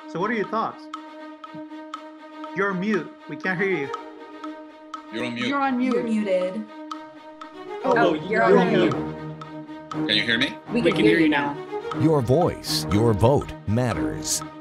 So what are your thoughts? You're mute. We can't hear you. You're on mute. You're on mute. You're muted. Oh, you're on mute. Can you hear me? We can hear you now. Your voice, your vote matters.